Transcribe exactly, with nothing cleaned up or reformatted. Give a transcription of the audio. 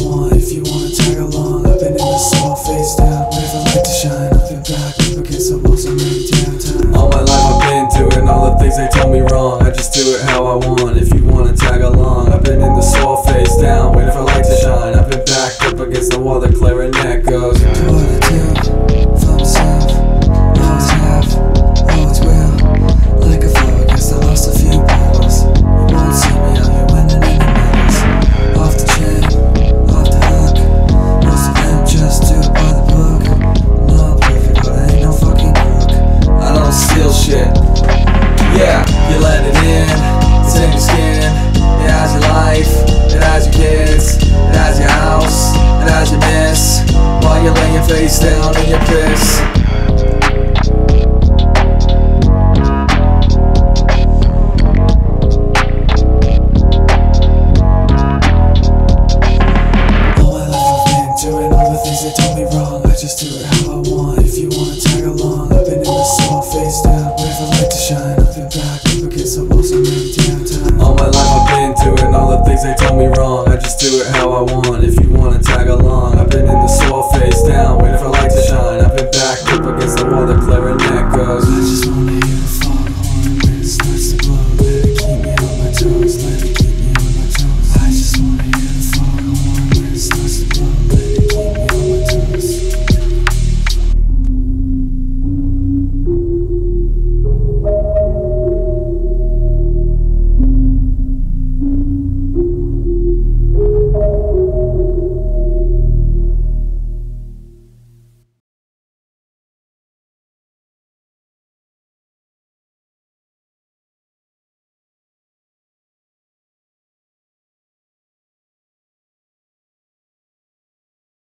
want. If you wanna tag along, I've been in the soul face down. Wait for light to shine, I've been back up against the walls, I'm in downtown. All my life I've been doing all the things they told me wrong. I just do it how I want. If you wanna tag along, I've been in the soul face down, waiting for light to shine. I've been backed up against the wall, the clarinet goes. Do what I do, for myself, always have, always will. Like a flow, I guess I lost a few battles. You won't see me out here winning any medals. Off the chain, off the hook. Most of them just do it by the book. No perfect, but I ain't no fucking crook. I don't steal shit. Yeah, you let it in, it's in your skin. It has your life, it has your kids, it has your house, it has your miss. While you're laying face down in your piss. All my life I've been doing all the things they told me wrong. I just do it how I want. If you wanna tag along, I've been in the soul face down, waiting for light to shine. I've been back up against the walls, I'm in downtown. All my life I've been doing all the things they told me wrong. I just do it how I want. If you wanna tag along,